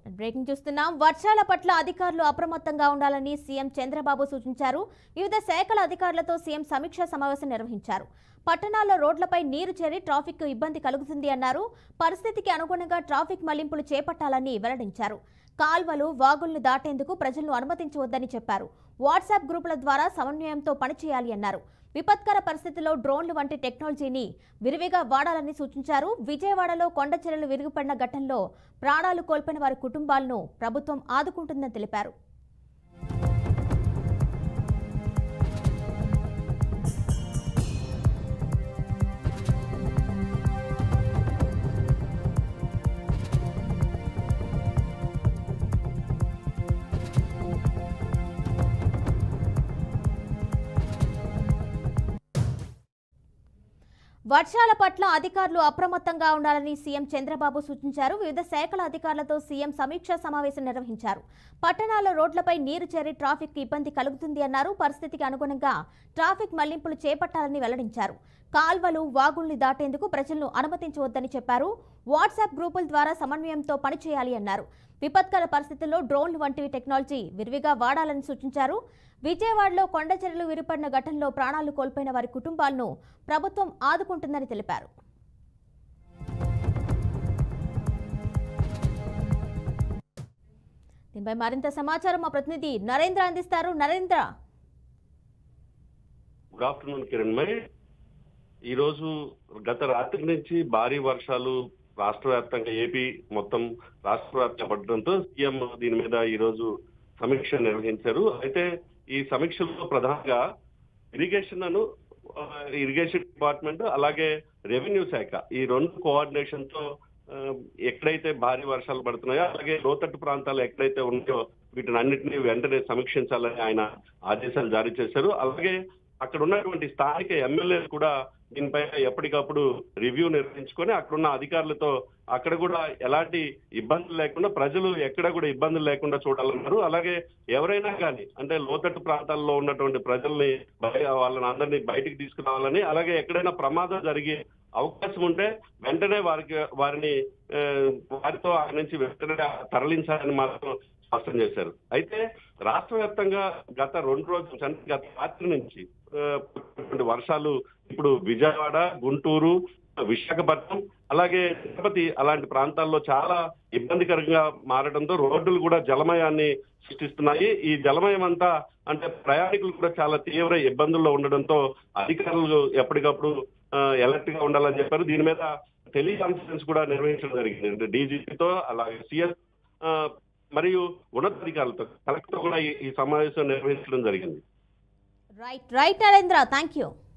Breaking చూస్తున్నాం. వర్షాల పట్ల అధికారులు అప్రమత్తంగా ఉండాలని సీఎం చంద్రబాబు సూచించారు. వివిధ శాఖల అధికారులతో సీఎం సమీక్షా సమావేశం నిర్వహించారు. పట్టణాల్లో రోడ్లపై నీరు చేరి ట్రాఫిక్ ఇబ్బంది కలుగుతుంది అన్నారు. పరిస్థితికి అనుగుణంగా ట్రాఫిక్ మళ్లింపులు చేపట్టాలని వెల్లడించారు. కాల్వలు, వాగులను దాటేందుకు ప్రజలను అనుమతించవద్దని చెప్పారు. వాట్సాప్ గ్రూపుల ద్వారా సమన్వయంతో పనిచేయాలి అన్నారు. విపత్కర పరిస్థితుల్లో డ్రోన్లు వంటి టెక్నాలజీని విరివిగా వాడాలని సూచించారు. విజయవాడలో కొండ చర్యలు విరిగిపడిన ఘటనలో ప్రాణాలు కోల్పోయిన వారి కుటుంబాలను ప్రభుత్వం ఆదుకుంటుందని తెలిపారు. వర్షాల పట్ల అధికారులు అప్రమత్తంగా ఉండాలని సీఎం చంద్రబాబు సూచించారు. వివిధ శాఖల అధికారులతో సీఎం సమీక్షా సమావేశం నిర్వహించారు. పట్టణాల్లో రోడ్లపై నీరు చేరి ట్రాఫిక్ ఇబ్బంది కలుగుతుంది అన్నారు. పరిస్థితికి అనుగుణంగా ట్రాఫిక్ మళ్లింపులు చేపట్టాలని వెల్లడించారు. కాల్వలు, వాగుల్ని దాటేందుకు ప్రజలను అనుమతించవద్దని చెప్పారు. వాట్సాప్ గ్రూపుల ద్వారా సమన్వయంతో పనిచేయాలి అన్నారు. విపత్కర పరిస్థితుల్లో డ్రోన్లు వంటివి టెక్నాలజీ విరివిగా వాడాలని సూచించారు. విజయవాడలో కొండ చర్యలు విరిపడిన ఘటనలో ప్రాణాలు కోల్పోయిన వారి కుటుంబాలను ప్రభుత్వం ఆదుకుంటుందని తెలిపారు. దీనిపై మరింత సమాచారం మా ప్రతినిధి నరేంద్ర అందిస్తారు. నరేంద్ర, గుడ్ ఆఫ్టర్నూన్ కిరణ్ మై. ఈ రోజు గత రాత్రి నుంచి భారీ వర్షాలు రాష్ట్ర వ్యాప్తంగా ఏపీ మొత్తం రాష్ట్ర వ్యాప్తంగా పడడంతో సీఎం దీని మీద ఈ రోజు సమీక్ష నిర్వహించారు. అయితే ఈ సమీక్షలో ప్రధానంగా ఇరిగేషన్ డిపార్ట్మెంట్ అలాగే రెవెన్యూ శాఖ ఈ రెండు కోఆర్డినేషన్ తో ఎక్కడైతే భారీ వర్షాలు పడుతున్నాయో అలాగే లోతట్టు ప్రాంతాలు ఎక్కడైతే ఉన్నాయో వీటిని అన్నింటినీ వెంటనే సమీక్షించాలని ఆయన ఆదేశాలు జారీ చేశారు. అలాగే అక్కడ ఉన్నటువంటి స్థానిక ఎమ్మెల్యేలు కూడా దీనిపై ఎప్పటికప్పుడు రివ్యూ నిర్వహించుకొని అక్కడున్న అధికారులతో అక్కడ కూడా ఎలాంటి ఇబ్బందులు లేకుండా ప్రజలు ఎక్కడ కూడా ఇబ్బందులు లేకుండా చూడాలన్నారు. అలాగే ఎవరైనా కానీ అంటే లోతట్టు ప్రాంతాల్లో ఉన్నటువంటి ప్రజల్ని వాళ్ళని అందరినీ బయటికి తీసుకురావాలని, అలాగే ఎక్కడైనా ప్రమాదం జరిగే అవకాశం ఉంటే వెంటనే వారితో అక్కడి నుంచి వెంటనే తరలించాలని మాత్రం స్పష్టం చేశారు. అయితే రాష్ట్ర వ్యాప్తంగా గత 2 రోజుల గత రాత్రి నుంచి వర్షాలు ఇప్పుడు విజయవాడ, గుంటూరు, విశాఖపట్నం అలాగే తిరుపతి అలాంటి ప్రాంతాల్లో చాలా ఇబ్బందికరంగా మారడంతో రోడ్డులు కూడా జలమయాన్ని సృష్టిస్తున్నాయి. ఈ జలమయం అంతా అంటే ప్రయాణికులు కూడా చాలా తీవ్ర ఇబ్బందుల్లో ఉండడంతో అధికారులు ఎప్పటికప్పుడు అలర్ట్ గా ఉండాలని చెప్పారు. దీని మీద టెలికాన్ఫరెన్స్ కూడా నిర్వహించడం జరిగింది. అంటే డీజీపీతో అలాగే సిఎస్ మరియు ఉన్నతాధికారులతో కలెక్టర్ కూడా ఈ సమావేశం నిర్వహించడం జరిగింది. Right Narendra, thank you.